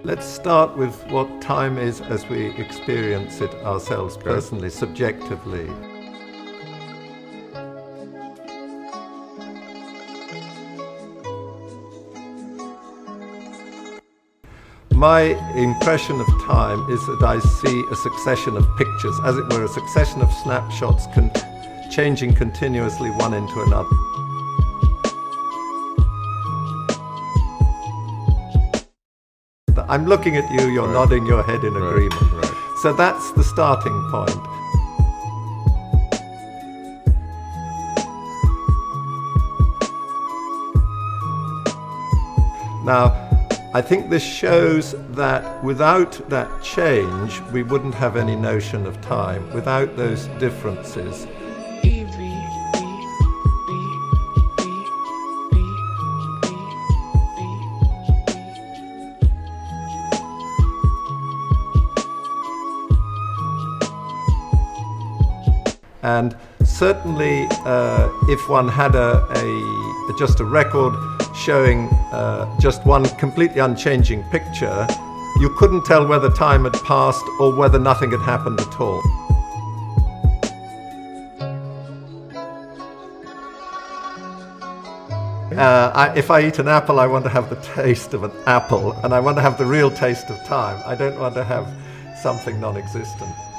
Let's start with what time is as we experience it ourselves personally, subjectively. My impression of time is that I see a succession of pictures, as it were a succession of snapshots changing continuously one into another. I'm looking at you, you're nodding your head in agreement. Right. So that's the starting point. Now, I think this shows that without that change, we wouldn't have any notion of time, without those differences. And certainly, if one had just a record showing just one completely unchanging picture, you couldn't tell whether time had passed or whether nothing had happened at all. If I eat an apple, I want to have the taste of an apple, and I want to have the real taste of time. I don't want to have something non-existent.